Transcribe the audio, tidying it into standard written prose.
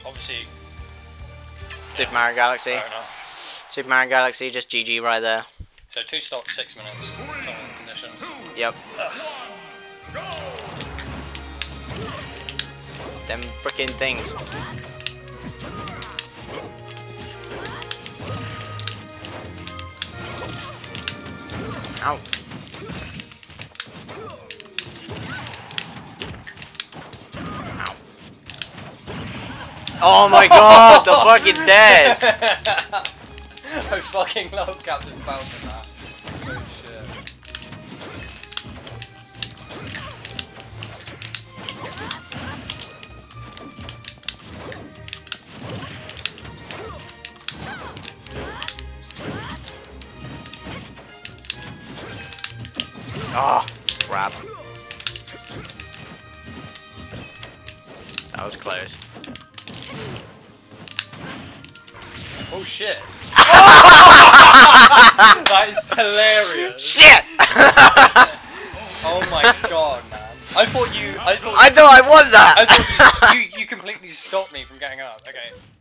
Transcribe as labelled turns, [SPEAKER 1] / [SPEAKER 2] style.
[SPEAKER 1] obviously.
[SPEAKER 2] Super Mario Galaxy.
[SPEAKER 1] Fair enough.
[SPEAKER 2] Super Mario Galaxy, just GG right there.
[SPEAKER 1] So 2 stocks, 6 minutes. Condition.
[SPEAKER 2] Yep. Them freaking things. Ow. Ow. Oh my god, the fucking dead!
[SPEAKER 1] I fucking love Captain Falcon now. Holy shit.
[SPEAKER 2] Oh, crap. That was close.
[SPEAKER 1] Oh shit. That is hilarious.
[SPEAKER 2] Shit!
[SPEAKER 1] Oh my god, man. I thought
[SPEAKER 2] I won that!
[SPEAKER 1] I thought you completely stopped me from getting up. Okay.